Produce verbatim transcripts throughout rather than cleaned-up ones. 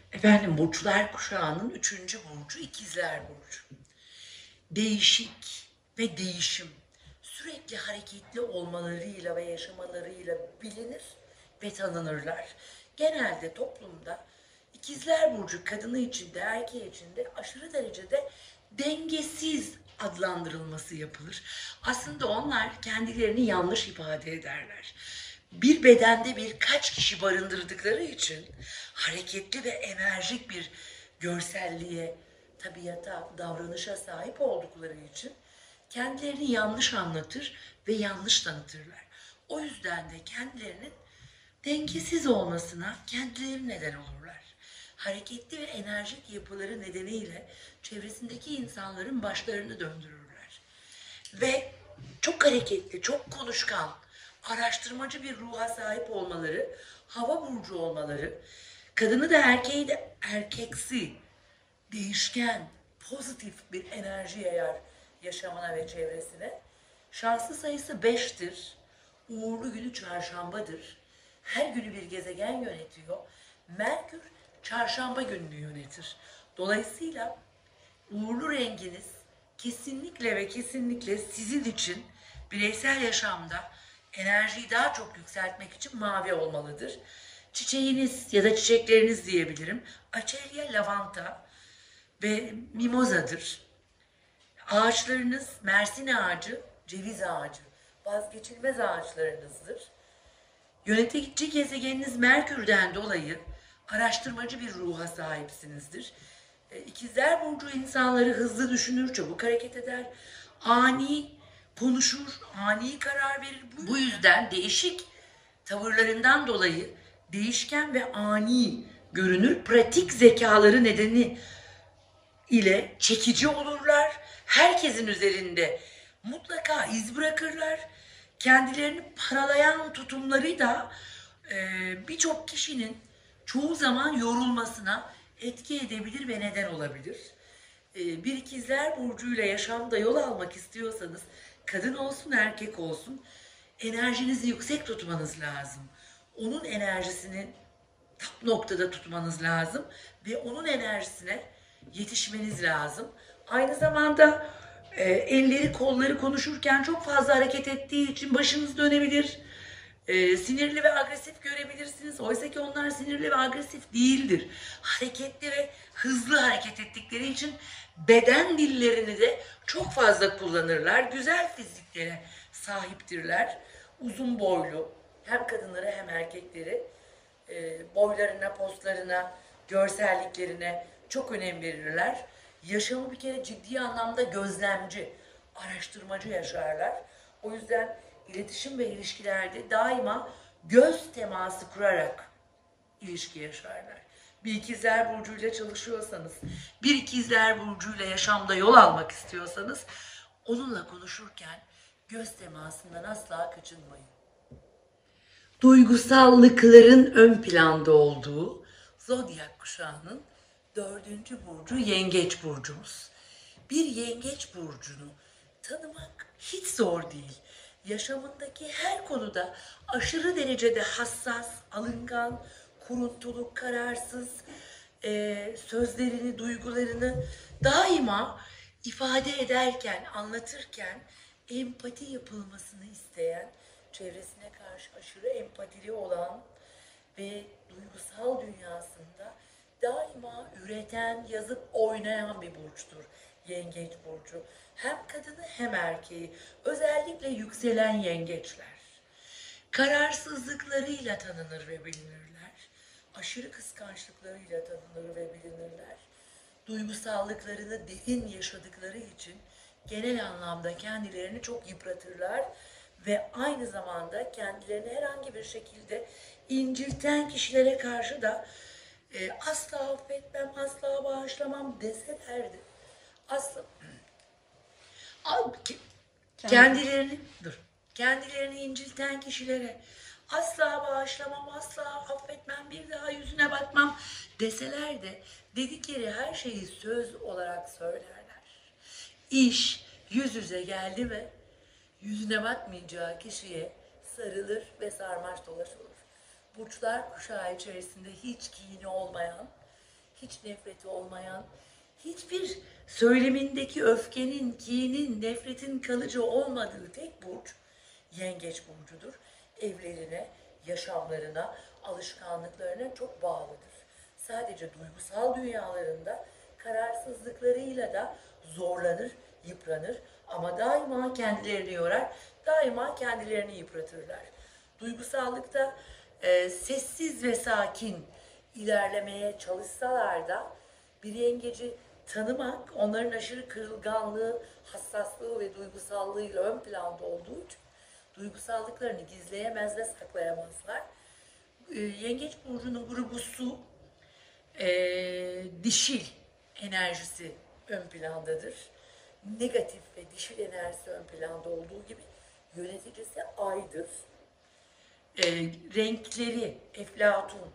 Efendim burçlar kuşağının üçüncü burcu ikizler burcu. Değişik ve değişim, sürekli hareketli olmalarıyla ve yaşamalarıyla bilinir ve tanınırlar. Genelde toplumda ikizler burcu kadını içinde, erkeği içinde aşırı derecede dengesiz adlandırılması yapılır. Aslında onlar kendilerini yanlış ifade ederler. Bir bedende birkaç kişi barındırdıkları için hareketli ve enerjik bir görselliğe, tabiata, davranışa sahip oldukları için kendilerini yanlış anlatır ve yanlış tanıtırlar. O yüzden de kendilerinin dengesiz olmasına kendileri neden olurlar. Hareketli ve enerjik yapıları nedeniyle çevresindeki insanların başlarını döndürürler. Ve çok hareketli, çok konuşkan, araştırmacı bir ruha sahip olmaları, hava burcu olmaları, kadını da erkeği de erkeksi, değişken, pozitif bir enerji yayar yaşamına ve çevresine. Şanslı sayısı beştir. Uğurlu günü çarşambadır. Her günü bir gezegen yönetiyor. Merkür çarşamba gününü yönetir. Dolayısıyla uğurlu renginiz kesinlikle ve kesinlikle sizin için bireysel yaşamda enerjiyi daha çok yükseltmek için mavi olmalıdır. Çiçeğiniz ya da çiçekleriniz diyebilirim. Açelya lavanta ve mimozadır. Ağaçlarınız Mersin ağacı, ceviz ağacı, vazgeçilmez ağaçlarınızdır. Yönetici gezegeniniz Merkür'den dolayı araştırmacı bir ruha sahipsinizdir. E, İkizler burcu insanları hızlı düşünür, çabuk hareket eder, ani konuşur, ani karar verir. Bu yüzden değişik tavırlarından dolayı değişken ve ani görünür, pratik zekaları nedeni ile çekici olurlar. Herkesin üzerinde mutlaka iz bırakırlar. Kendilerini paralayan tutumları da e, birçok kişinin çoğu zaman yorulmasına etki edebilir ve neden olabilir. E, bir ikizler burcuyla yaşamda yol almak istiyorsanız kadın olsun erkek olsun enerjinizi yüksek tutmanız lazım. Onun enerjisini top noktada tutmanız lazım ve onun enerjisine yetişmeniz lazım. Aynı zamanda e, elleri kolları konuşurken çok fazla hareket ettiği için başınız dönebilir. E, sinirli ve agresif görebilirsiniz. Oysa ki onlar sinirli ve agresif değildir. Hareketli ve hızlı hareket ettikleri için beden dillerini de çok fazla kullanırlar. Güzel fiziklere sahiptirler. Uzun boylu hem kadınları hem erkekleri e, boylarına, postlarına, görselliklerine çok önem verirler. Yaşamı bir kere ciddi anlamda gözlemci, araştırmacı yaşarlar. O yüzden iletişim ve ilişkilerde daima göz teması kurarak ilişki yaşarlar. Bir ikizler burcuyla çalışıyorsanız, bir ikizler burcuyla yaşamda yol almak istiyorsanız, onunla konuşurken göz temasından asla kaçınmayın. Duygusallıkların ön planda olduğu zodyak kuşağının dördüncü burcu yengeç burcumuz. Bir yengeç burcunu tanımak hiç zor değil. Yaşamındaki her konuda aşırı derecede hassas, alıngan, kuruntulu, kararsız, e, sözlerini, duygularını daima ifade ederken, anlatırken empati yapılmasını isteyen, çevresine karşı aşırı empatili olan ve duygusal dünyasında daima üreten, yazıp oynayan bir burçtur yengeç burcu. Hem kadını hem erkeği, özellikle yükselen yengeçler. Kararsızlıklarıyla tanınır ve bilinirler. Aşırı kıskançlıklarıyla tanınır ve bilinirler. Duygusallıklarını derin yaşadıkları için genel anlamda kendilerini çok yıpratırlar ve aynı zamanda kendilerini herhangi bir şekilde incilten kişilere karşı da e, asla affetmem, asla bağışlamam deselerdi. Asla kendilerini dur. Kendilerini incilten kişilere asla bağışlamam, asla affetmem, bir daha yüzüne bakmam deseler de dedikleri her şeyi söz olarak söylerler. İş yüz yüze geldi mi yüzüne bakmayacağı kişiye sarılır ve sarmaş dolaş olur. Burçlar kuşağı içerisinde hiç kini olmayan, hiç nefreti olmayan, hiçbir söylemindeki öfkenin, kinin, nefretin kalıcı olmadığı tek burç Yengeç burcudur. Evlerine, yaşamlarına, alışkanlıklarına çok bağlıdır. Sadece duygusal dünyalarında kararsızlıklarıyla da zorlanır, yıpranır ama daima kendilerini yorar, daima kendilerini yıpratırlar. Duygusallıkta e, sessiz ve sakin ilerlemeye çalışsalar da bir yengeci tanımak, onların aşırı kırılganlığı, hassaslığı ve duygusallığıyla ön planda olduğu için duygusallıklarını gizleyemez ve saklayamazlar. E, Yengeç burcunun grubu su, e, dişil enerjisi ön plandadır. Negatif ve dişil enerjisi ön planda olduğu gibi yöneticisi aydır. E, renkleri eflatun,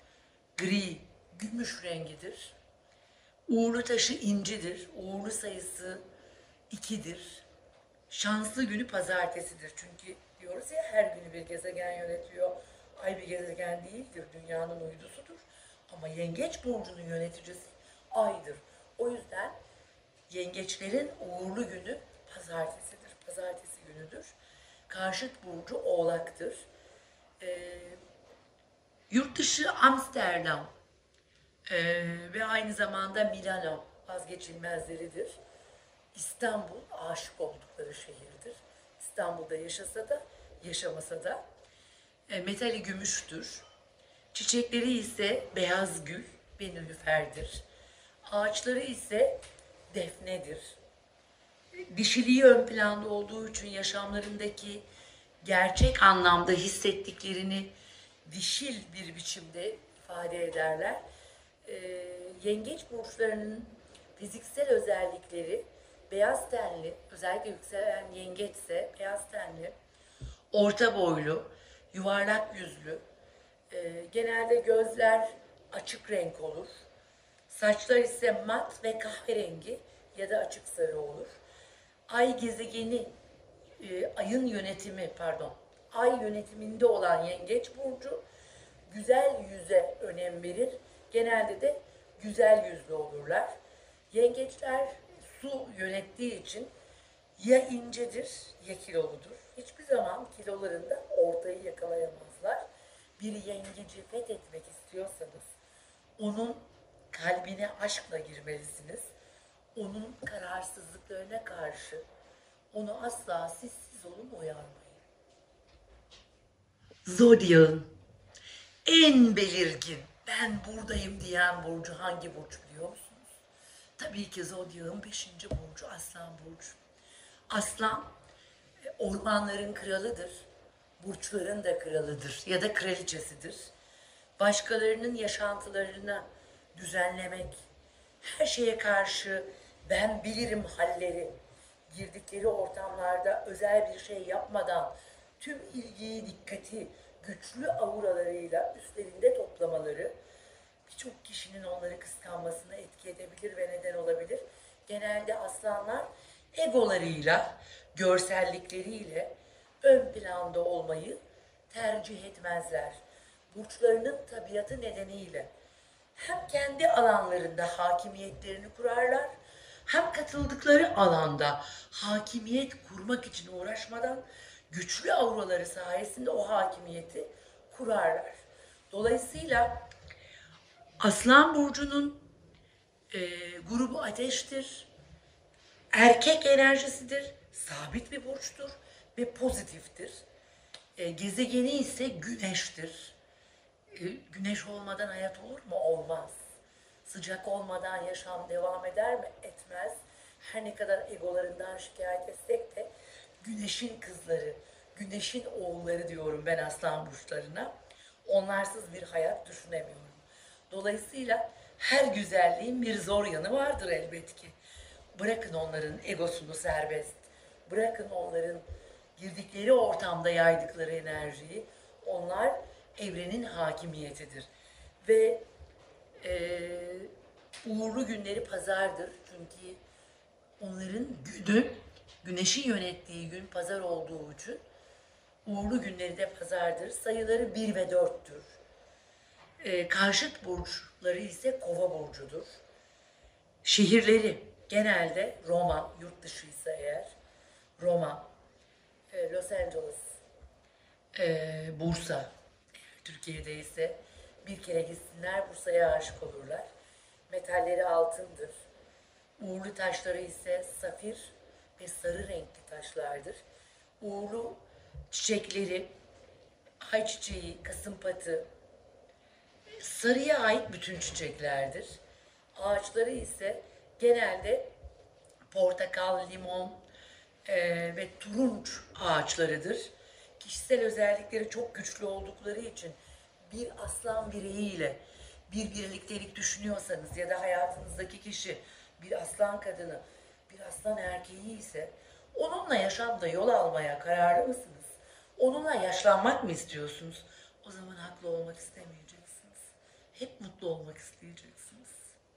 gri, gümüş rengidir. Uğurlu taşı incidir. Uğurlu sayısı ikidir. Şanslı günü pazartesidir. Çünkü diyoruz ya her günü bir gezegen yönetiyor. Ay bir gezegen değildir. Dünyanın uydusudur. Ama yengeç burcunun yöneticisi aydır. O yüzden yengeçlerin uğurlu günü pazartesidir. Pazartesi günüdür. Karşıt burcu oğlaktır. Ee, yurt dışı Amsterdam ee, ve aynı zamanda Milano vazgeçilmezleridir. İstanbul aşık oldukları şehirdir. İstanbul'da yaşasa da yaşamasa da e, metali gümüştür. Çiçekleri ise beyaz gül ve nilüferdir. Ağaçları ise defnedir. Dişiliği ön planda olduğu için yaşamlarındaki gerçek anlamda hissettiklerini dişil bir biçimde ifade ederler. Ee, yengeç burçlarının fiziksel özellikleri beyaz tenli, özellikle yükselen yengeçse beyaz tenli, orta boylu, yuvarlak yüzlü, e, genelde gözler açık renk olur. Saçlar ise mat ve kahverengi ya da açık sarı olur. Ay gezegeni, e, ayın yönetimi pardon, ay yönetiminde olan yengeç burcu güzel yüze önem verir. Genelde de güzel yüzlü olurlar. Yengeçler su yönettiği için ya incedir ya kiloludur. Hiçbir zaman kilolarında ortayı yakalayamazlar. Bir yengeci fethetmek istiyorsanız onun kalbine aşkla girmelisiniz. Onun kararsızlıklarına karşı onu asla siz siz olun uyarmayın. Zodyağın en belirgin ben buradayım diyen burcu hangi burç biliyor musunuz? Tabii ki Zodyağın beşinci burcu Aslan burcu. Aslan ormanların kralıdır. Burçların da kralıdır ya da kraliçesidir. Başkalarının yaşantılarını düzenlemek, her şeye karşı ben bilirim halleri, girdikleri ortamlarda özel bir şey yapmadan tüm ilgiyi, dikkati, güçlü auralarıyla üstlerinde toplamaları birçok kişinin onları kıskanmasına etki edebilir ve neden olabilir. Genelde aslanlar egolarıyla, görsellikleriyle ön planda olmayı tercih etmezler. Burçlarının tabiatı nedeniyle hem kendi alanlarında hakimiyetlerini kurarlar, hem katıldıkları alanda hakimiyet kurmak için uğraşmadan güçlü auraları sayesinde o hakimiyeti kurarlar. Dolayısıyla Aslan burcunun e, grubu ateştir, erkek enerjisidir, sabit bir burçtur ve pozitiftir. E, gezegeni ise güneştir. E, güneş olmadan hayat olur mu? Olmaz. Sıcak olmadan yaşam devam eder mi? Etmez. Her ne kadar egolarından şikayet etsek de güneşin kızları, güneşin oğulları diyorum ben aslan burçlarına. Onlarsız bir hayat düşünemiyorum. Dolayısıyla her güzelliğin bir zor yanı vardır elbet ki. Bırakın onların egosunu serbest. Bırakın onların girdikleri ortamda yaydıkları enerjiyi. Onlar evrenin hakimiyetidir. Ve e, uğurlu günleri pazardır. Çünkü onların günü, güneşin yönettiği gün pazar olduğu için uğurlu günleri de pazardır. Sayıları bir ve dörttür. E, karşıt burçları ise Kova burcudur. Şehirleri genelde Roma, yurt dışıysa eğer Roma, e, Los Angeles, e, Bursa, Türkiye'de ise bir kere gitsinler Bursa'ya aşık olurlar. Metalleri altındır. Uğurlu taşları ise safir ve sarı renkli taşlardır. Uğurlu çiçekleri ayçiçeği, kasımpatı, sarıya ait bütün çiçeklerdir. Ağaçları ise genelde portakal, limon e, ve turunç ağaçlarıdır. Kişisel özellikleri çok güçlü oldukları için bir aslan bireyiyle bir birliktelik düşünüyorsanız ya da hayatınızdaki kişi bir aslan kadını, bir aslan erkeği ise onunla yaşamda yol almaya kararlı mısınız? Onunla yaşlanmak mı istiyorsunuz? O zaman haklı olmak istemeyeceksiniz. Hep mutlu olmak isteyeceksiniz.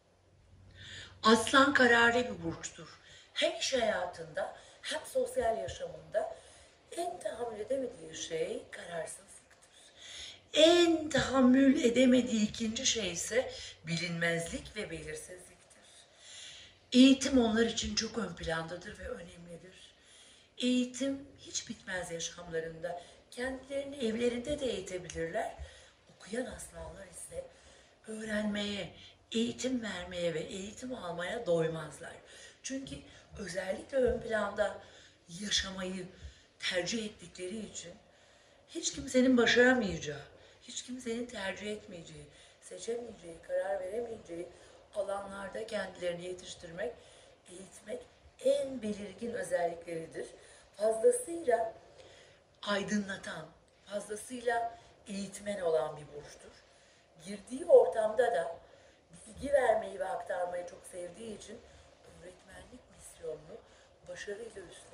Aslan kararlı bir burçtur. Hem iş hayatında hem sosyal yaşamında en tahammül edemediği şey kararsızlıktır. En tahammül edemediği ikinci şey ise bilinmezlik ve belirsizliktir. Eğitim onlar için çok ön plandadır ve önemlidir. Eğitim hiç bitmez yaşamlarında. Kendilerini evlerinde de eğitebilirler. Okuyan aslanlar ise öğrenmeye, eğitim vermeye ve eğitim almaya doymazlar. Çünkü özellikle ön planda yaşamayı tercih ettikleri için hiç kimsenin başaramayacağı, hiç kimsenin tercih etmeyeceği, seçemeyeceği, karar veremeyeceği alanlarda kendilerini yetiştirmek, eğitmek en belirgin özellikleridir. Fazlasıyla aydınlatan, fazlasıyla eğitmen olan bir burçtur. Girdiği ortamda da bilgi vermeyi ve aktarmayı çok sevdiği için öğretmenlik misyonunu başarıyla üstleniyor.